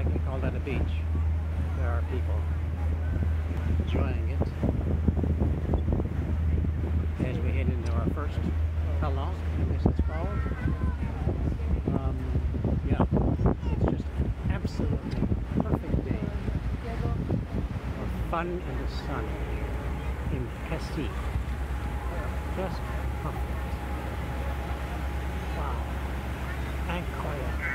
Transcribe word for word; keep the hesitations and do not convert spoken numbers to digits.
you call that a beach. There are people enjoying it as we head into our first pelon, I guess it's called. Um, yeah, it's just an absolutely perfect day for fun in the sun in Cassis. Just perfect. Wow. And quiet.